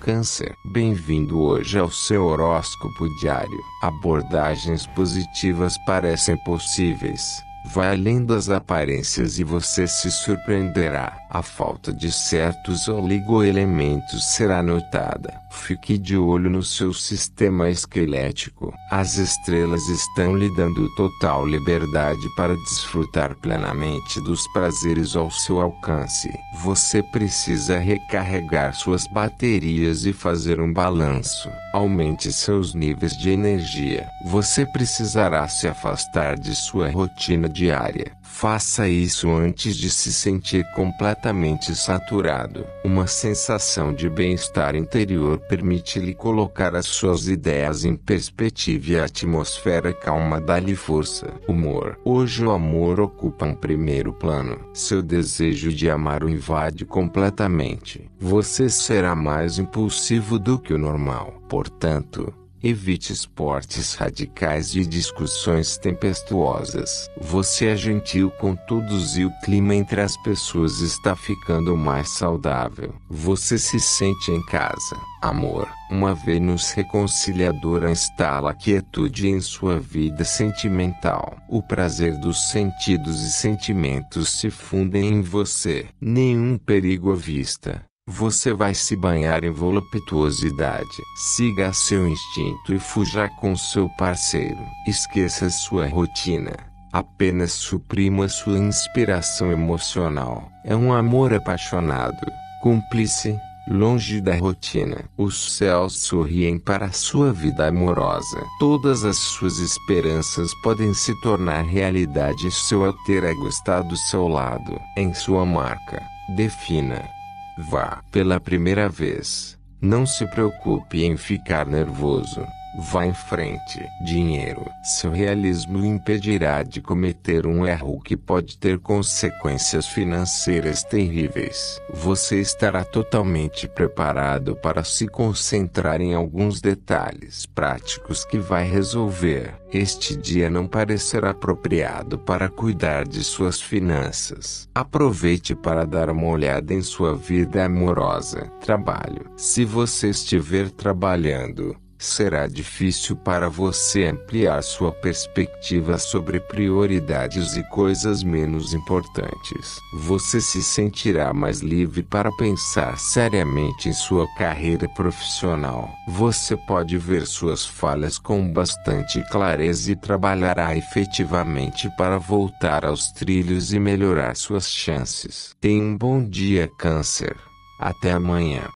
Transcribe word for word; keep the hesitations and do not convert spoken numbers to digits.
Câncer. Bem-vindo hoje ao seu horóscopo diário. Abordagens positivas parecem possíveis. Vai além das aparências e você se surpreenderá. A falta de certos oligoelementos será notada. Fique de olho no seu sistema esquelético. As estrelas estão lhe dando total liberdade para desfrutar plenamente dos prazeres ao seu alcance. Você precisa recarregar suas baterias e fazer um balanço. Aumente seus níveis de energia. Você precisará se afastar de sua rotina diária. Faça isso antes de se sentir completamente saturado. Uma sensação de bem-estar interior permite-lhe colocar as suas ideias em perspectiva e a atmosfera calma dá-lhe força. Humor. Hoje o amor ocupa um primeiro plano. Seu desejo de amar o invade completamente. Você será mais impulsivo do que o normal. Portanto, evite esportes radicais e discussões tempestuosas. Você é gentil com todos e o clima entre as pessoas está ficando mais saudável. Você se sente em casa. Amor. Uma Vênus reconciliadora instala quietude em sua vida sentimental. O prazer dos sentidos e sentimentos se fundem em você. Nenhum perigo à vista. Você vai se banhar em voluptuosidade. Siga seu instinto e fuja com seu parceiro. Esqueça sua rotina. Apenas suprima sua inspiração emocional. É um amor apaixonado, cúmplice, longe da rotina. Os céus sorriem para a sua vida amorosa. Todas as suas esperanças podem se tornar realidade. Seu alter ego está do seu lado. Em sua marca, defina. Vá pela primeira vez. Não se preocupe em ficar nervoso. Vá em frente. Dinheiro. Seu realismo o impedirá de cometer um erro que pode ter consequências financeiras terríveis. Você estará totalmente preparado para se concentrar em alguns detalhes práticos que vai resolver. Este dia não parecerá apropriado para cuidar de suas finanças. Aproveite para dar uma olhada em sua vida amorosa. Trabalho. Se você estiver trabalhando, será difícil para você ampliar sua perspectiva sobre prioridades e coisas menos importantes. Você se sentirá mais livre para pensar seriamente em sua carreira profissional. Você pode ver suas falhas com bastante clareza e trabalhará efetivamente para voltar aos trilhos e melhorar suas chances. Tenha um bom dia, Câncer. Até amanhã.